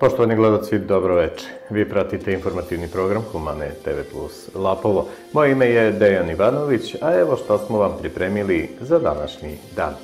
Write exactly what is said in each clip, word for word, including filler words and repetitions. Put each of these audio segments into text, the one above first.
Poštovani gledalci, dobro večer. Vi pratite informativni program Humane te ve plus Lapovo. Moje ime je Dejan Ivanović, a evo što smo vam pripremili za današnji dan.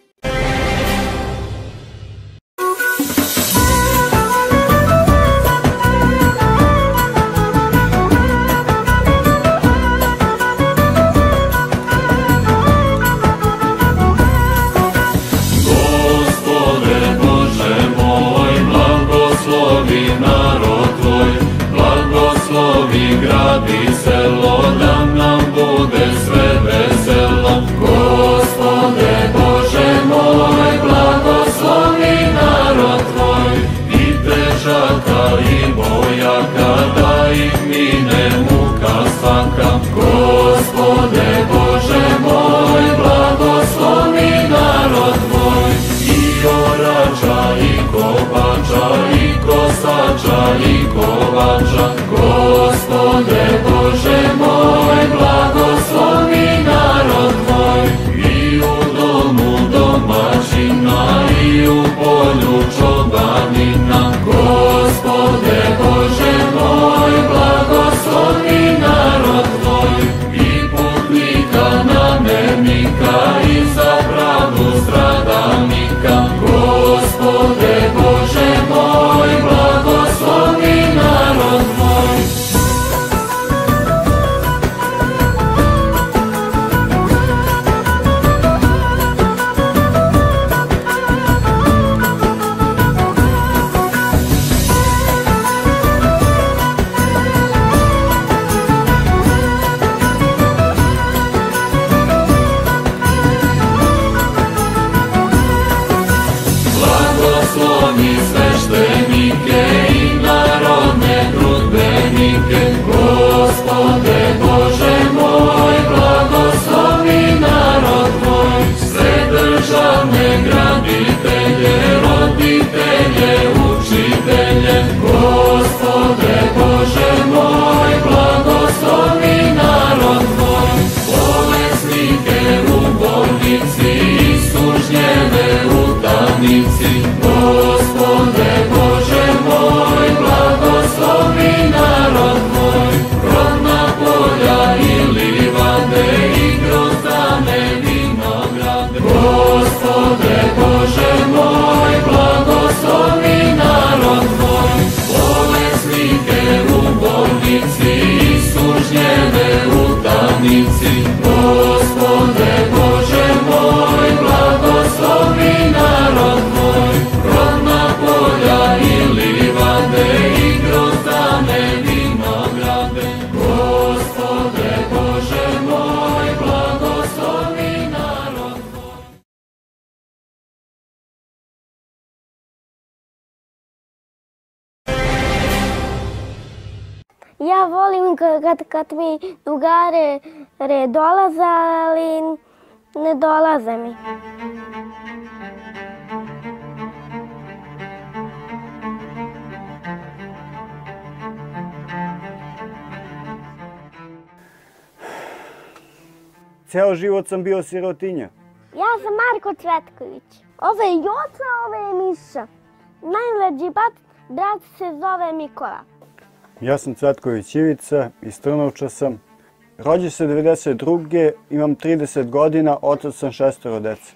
Ja volim kad, kad mi drugare dolaze, ali ne dolaze mi. Ceo život sam bio sirotinja. Ja sam Marko Cvetković. Ovo je Joca, ovo je Miša. Najmlađi brat, brat se zove Mikola. Ja sam Cvetković Ivica, iz Trnovča sam. Rođen se devedeset druge imam trideset godina, otac sam šestoro dece.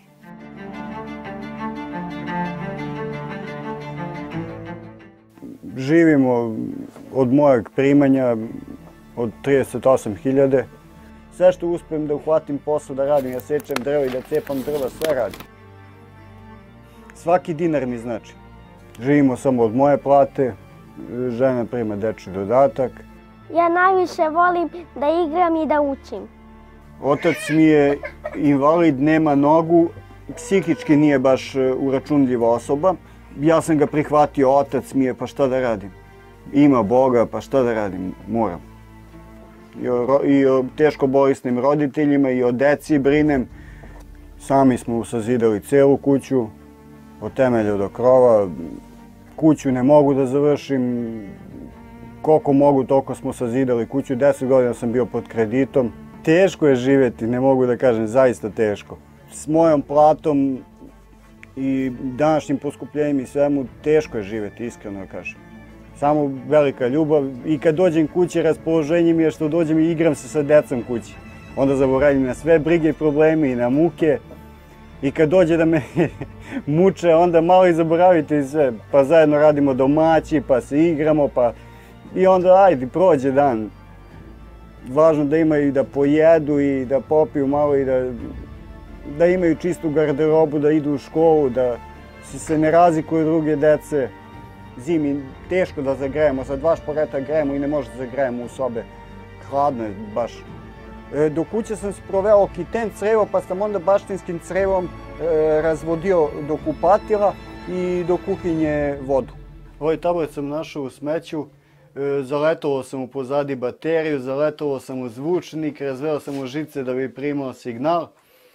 Živimo od mojeg primanja od trideset osam hiljada. Sve što uspijem da uhvatim posao da radim, ja sečem drvo i da cepam drva, sve radim. Svaki dinar mi znači. Živimo samo od moje plate. Žena prima dečji dodatak. Ja najviše volim da igram i da učim. Otac mi je invalid, nema nogu, psihički nije baš uračunljiva osoba. Ja sam ga prihvatio, otac mi je, pa šta da radim? Ima Boga, pa šta da radim? Moram. I o, i o teško bolesnim roditeljima i o deci brinem. Sami smo sazidali celu kuću, od temelja do krova. Kuću ne mogu da završim, koliko mogu toliko smo sazidali kuću, deset godina sam bio pod kreditom. Teško je živjeti, ne mogu da kažem, zaista teško. S mojom platom i današnjim poskupljenjem i svemu teško je živjeti, iskreno da kažem. Samo velika ljubav i kad dođem kući raspoloženje mi je što dođem i igram se sa decom kući. Onda zaboravim na sve brige i probleme i na muke. I kad dođe da me muče, onda malo i zaboravite i sve. Pa zajedno radimo domaći, pa se igramo, pa i onda ajde, prođe dan. Važno da imaju i da pojedu i da popiju malo i da, da imaju čistu garderobu, da idu u školu, da se ne razlikuju druge dece. Zimi teško da zagrejemo, sa dva šporeta grejemo i ne može da zagrejemo u sobe. Hladno je baš. E, do kuće sam se proveo kiten crevo, pa sam onda baštinskim crevom e, razvodio do kupatila i do kuhinje vodu. Ovaj tablet sam našao u smeću, e, zaletalo sam u pozadi bateriju, zaletalo sam u zvučnik, razveo sam u žice da bi primao signal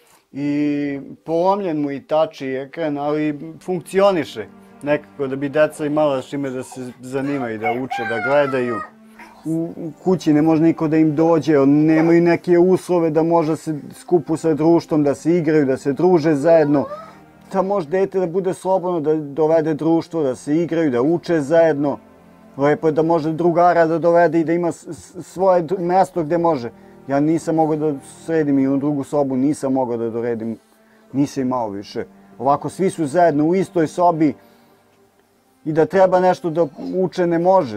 i polomljen mu i tač i ekran, ali funkcioniše. Nekako da bi deca imala s čime da se zanimaju, da uče, da gledaju. U kući ne može niko da im dođe, nemaju neke uslove da može se skupu sa društvom, da se igraju, da se druže zajedno. Da može dete da bude slobodno, da dovede društvo, da se igraju, da uče zajedno. Lepo je da može drugara da dovede i da ima svoje mesto gde može. Ja nisam mogao da sredim i u drugu sobu, nisam mogao da doredim, nisam imao više. Ovako svi su zajedno u istoj sobi i da treba nešto da uče ne može.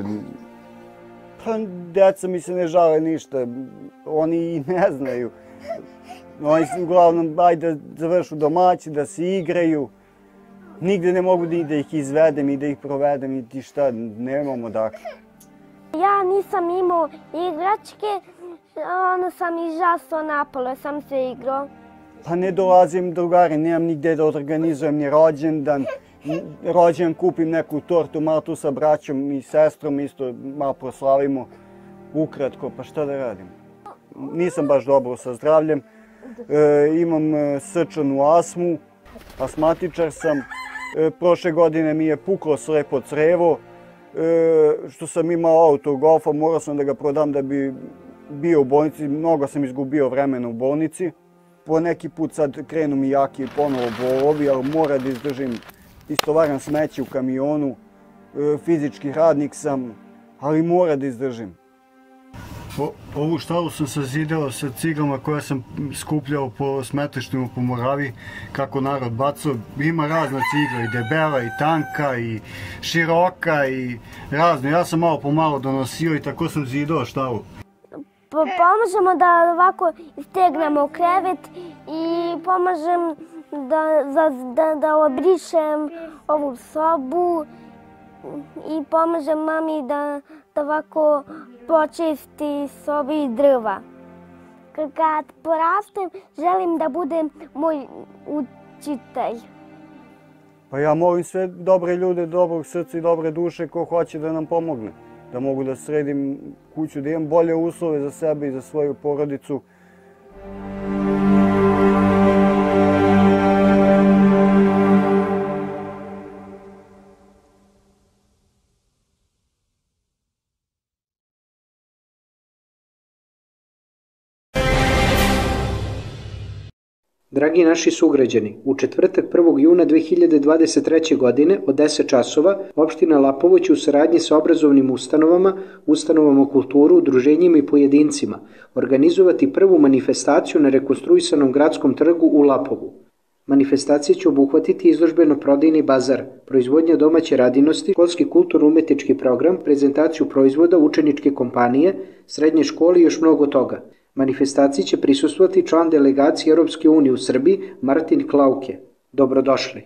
Pa deca mi se ne žale ništa, oni i ne znaju. Oni su uglavnom, ajde da završu domaći, da se igraju. Nigde ne mogu da ih izvedem i da ih provedem i šta, nemamo dakle. Ja nisam imao igračke, onda sam izašao napolje, sam se igrao. Pa ne dolazim drugari, nemam nigde da organizujem ni rođendan. Rođendan kupim neku tortu, malo tu sa braćom i sestrom isto malo proslavimo. Ukratko, pa šta da radim? Nisam baš dobro sa zdravljem, e, imam srčanu astmu, astmatičar sam. E, prošle godine mi je puklo slepo crevo, e, što sam imao autogofa, morao sam da ga prodam da bi bio u bolnici, mnogo sam izgubio vremena u bolnici. Po neki put sad krenu mi jaki ponovo bolovi, ali mora da izdržim. Istovaram smeće u kamionu, fizički radnik sam, ali mora da izdržim. O, ovu štalu sam sazidao sa ciglama koje sam skupljao po smetlištima po Moravi, kako narod bacao. Ima razna cigla, i debela, i tanka, i široka, i razne. Ja sam malo po malo donosio i tako sam zidao štalu. Pomažemo da ovako istegnemo krevet i pomažem da, da, da obrišem ovu sobu i pomažem mami da, da ovako počisti sobi i drva. Kad porastem, želim da budem moj učitelj. Pa ja molim sve dobre ljude, dobrog srca i dobre duše ko hoće da nam pomogne. Da mogu da sredim kuću, da imam bolje uslove za sebe i za svoju porodicu. Dragi naši sugrađani, u četvrtak prvog juna dve hiljade dvadeset treće. godine od deset časova opština Lapovo će u saradnji sa obrazovnim ustanovama, ustanovama kulturu, udruženjima i pojedincima organizovati prvu manifestaciju na rekonstruisanom gradskom trgu u Lapovu. Manifestacija će obuhvatiti izložbeno-prodajni bazar, proizvodnja domaće radinosti, školski kulturno-umetnički program, prezentaciju proizvoda, učeničke kompanije, srednje škole i još mnogo toga. Manifestaciji će prisustvovati član delegacije Europske unije u Srbiji Martin Klauke. Dobrodošli!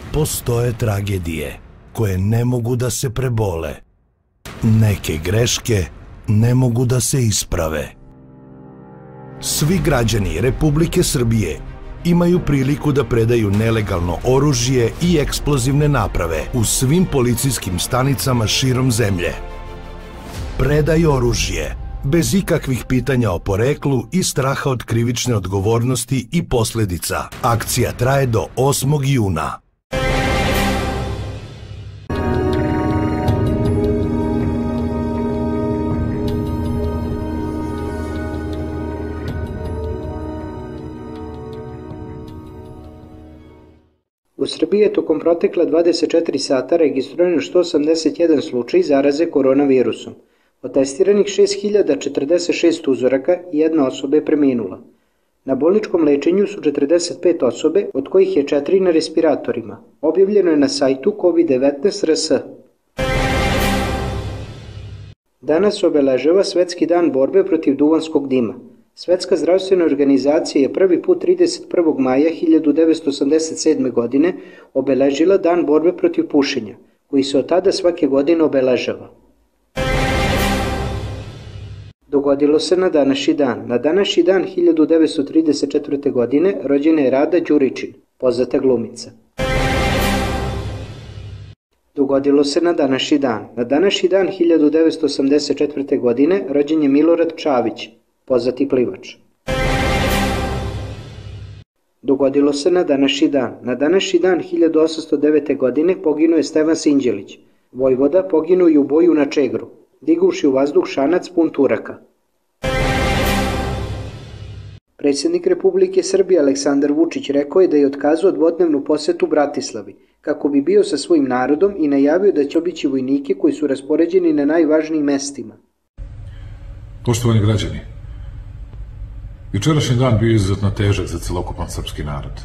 postoje tragedije koje ne mogu da se prebole. Neke greške ne mogu da se isprave. Svi građani Republike Srbije imaju priliku da predaju nelegalno oružje i eksplozivne naprave u svim policijskim stanicama širom zemlje. Predaj oružje bez ikakvih pitanja o poreklu i straha od krivične odgovornosti i posledica. Akcija traje do osmog juna. U Srbiji je tokom protekla dvadeset četiri sata registrovano sto osamdeset jedan slučaj zaraze koronavirusom. Od testiranih šest hiljada četrdeset šest uzoraka, jedna osoba je preminula. Na bolničkom lečenju su četrdeset pet osobe, od kojih je četiri na respiratorima. Objavljeno je na sajtu kovid devetnaest tačka rs. Danas obeležava Svetski dan borbe protiv duvanskog dima. Svetska zdravstvena organizacija je prvi put trideset prvog maja hiljadu devetsto osamdeset sedme. godine obeležila dan borbe protiv pušenja, koji se od tada svake godine obeležava. Dogodilo se na današnji dan. Na današnji dan hiljadu devetsto trideset četvrte. godine rođena je Rada Đuričin, poznata glumica. Dogodilo se na današnji dan. Na današnji dan hiljadu devetsto osamdeset četvrte. godine rođen je Milorad Čavić, poznati plivač. Dogodilo se na današnji dan. Na današnji dan hiljadu osamsto devete. godine poginuo je Stevan Sinđelić, vojvoda, poginuo je u boju na Čegru, diguvši u vazduh šanac pun turaka. Predsjednik Republike Srbije Aleksandar Vučić rekao je da je otkazao dvodnevnu posetu Bratislavi, kako bi bio sa svojim narodom i najavio da će obići vojnike koji su raspoređeni na najvažnijim mestima. Poštovani građani, jučerašnji dan bio je izuzetno težak za celokupan srpski narod.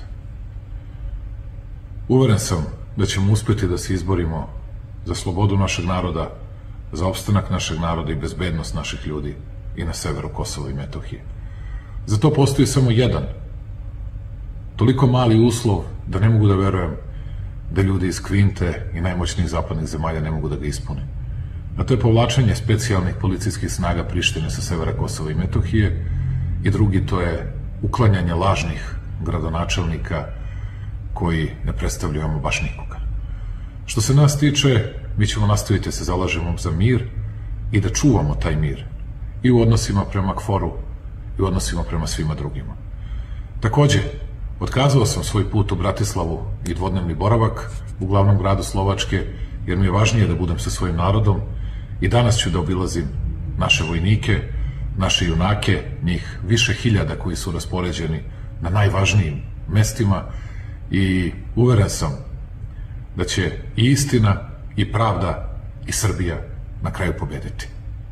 Uveren sam da ćemo uspeti da se izborimo za slobodu našeg naroda, za opstanak našeg naroda i bezbednost naših ljudi i na severu Kosova i Metohije. Za to postoji samo jedan, toliko mali uslov da ne mogu da verujem da ljudi iz Kvinte i najmoćnijih zapadnih zemalja ne mogu da ga ispune. A to je povlačenje specijalnih policijskih snaga Prištine sa severa Kosova i Metohije i drugi to je uklanjanje lažnih gradonačelnika koji ne predstavljaju ama baš nikoga. Što se nas tiče, mi ćemo nastaviti da se zalažemo za mir i da čuvamo taj mir i u odnosima prema KFOR-u i u odnosima prema svima drugima. Takođe, otkazao sam svoj put u Bratislavu i dvodnevni boravak u glavnom gradu Slovačke, jer mi je važnije da budem sa svojim narodom i danas ću da obilazim naše vojnike, naše junake, njih više hiljada koji su raspoređeni na najvažnijim mestima i uveren sam da će i istina, i pravda, i Srbija na kraju pobediti.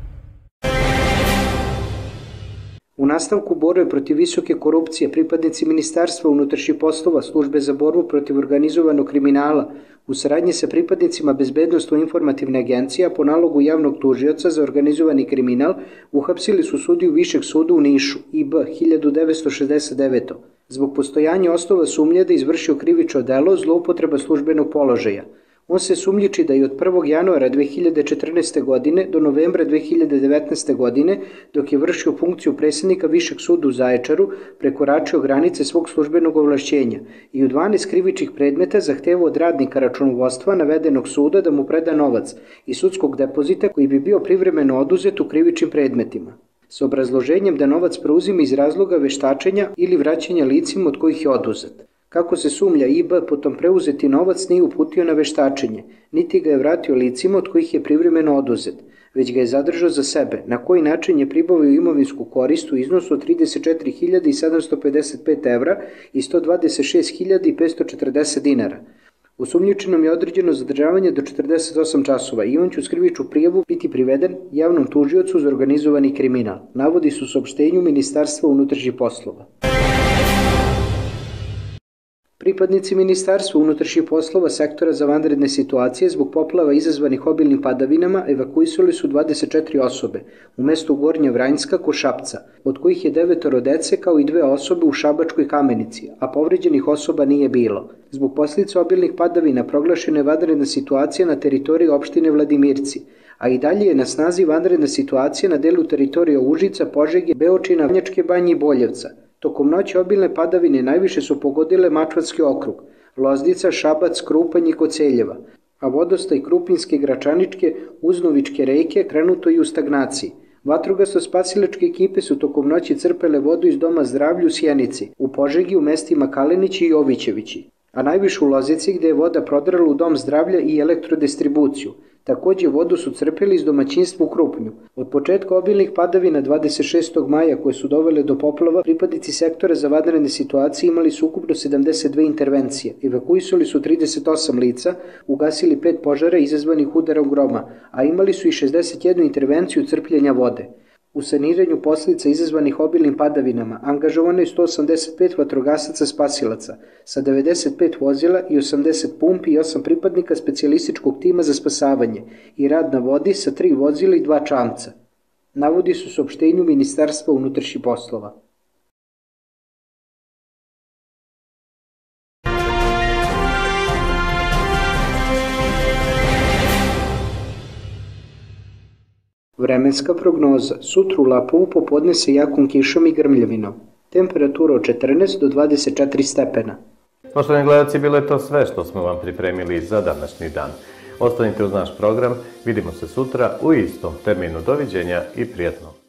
U nastavku borbe protiv visoke korupcije pripadnici Ministarstva unutrašnjih poslova, Službe za borbu protiv organizovanog kriminala, u saradnji sa pripadnicima Bezbednosno-informativne agencije, a po nalogu javnog tužioca za organizovani kriminal, uhapsili su sudiju Višeg suda u Nišu, I B hiljadu devetsto šezdeset devete. zbog postojanja osnova sumnje da je izvršio krivično delo zloupotreba službenog položaja. On se sumnjiči da je od prvog januara dve hiljade četrnaeste. godine do novembra dve hiljade devetnaeste. godine, dok je vršio funkciju predsjednika Višeg suda u Zaječaru, prekoračio granice svog službenog ovlašćenja i u dvanaest krivičnih predmeta zahtevao od radnika računovodstva navedenog suda da mu preda novac i sudskog depozita koji bi bio privremeno oduzet u krivičnim predmetima, s obrazloženjem da novac preuzima iz razloga veštačenja ili vraćanja licima od kojih je oduzet. Kako se sumlja, I B potom preuzeti novac nije uputio na veštačenje, niti ga je vratio licima od kojih je privremeno oduzet, već ga je zadržao za sebe, na koji način je pribavio imovinsku korist u iznosu od trideset četiri hiljade sedamsto pedeset pet evra i sto dvadeset šest hiljada petsto četrdeset dinara. Osumnjičenom je određeno zadržavanje do četrdeset osam časova i on će uz krivičnu prijavu biti priveden javnom tužiocu za organizovani kriminal, navodi se u saopštenju Ministarstva unutrašnjih poslova. Pripadnici Ministarstva unutrašnjih poslova sektora za vanredne situacije zbog poplava izazvanih obilnim padavinama evakuisali su dvadeset četiri osobe u mestu Gornja Vranjska kod Šapca, od kojih je devetoro dece kao i dve osobe u Šabačkoj Kamenici, a povređenih osoba nije bilo. Zbog posljedica obilnih padavina proglašena je vanredna situacija na teritoriji opštine Vladimirci, a i dalje je na snazi vanredna situacija na delu teritorija Užica, Požege, Beočina, Vrnjačke Banje i Boljevca. Tokom noći obilne padavine najviše su pogodile Mačvanski okrug, Loznica, Šabac, Krupanj i Koceljeva, a vodostaj Krupinske, Gračaničke, Uznovičke reke krenuto i u stagnaciji. Vatrogasno-spasilačke ekipe su tokom noći crpele vodu iz Doma zdravlja u Sjenici, u Požegi u mestima Kalenići i Jovićevići, a najviše u Lozici gde je voda prodrala u Dom zdravlja i elektrodistribuciju. Takođe, vodu su crpeli iz domaćinstva u Krupnju. Od početka obilnih padavina dvadeset šestog maja koje su dovele do poplava, pripadnici sektora za vanredne situacije imali su ukupno sedamdeset dve intervencije. Evakuisali su trideset osam lica, ugasili pet požara izazvanih udarom groma, a imali su i šezdeset jednu intervenciju crpljenja vode. U saniranju posljedica izazvanih obilnim padavinama angažovano je sto osamdeset pet vatrogasaca spasilaca sa devedeset pet vozila i osamdeset pumpi i osam pripadnika specijalističkog tima za spasavanje i rad na vodi sa tri vozila i dva čamca. Navodi su u saopštenju Ministarstva unutrašnjih poslova. Vremenska prognoza. Sutra u Lapovu popodne sa jakom kišom i grmljavinom. Temperatura od četrnaest do dvadeset četiri stepena. Poštovani gledalci, bilo je to sve što smo vam pripremili za današnji dan. Ostanite uz naš program, vidimo se sutra u istom terminu. Doviđenja i prijatno.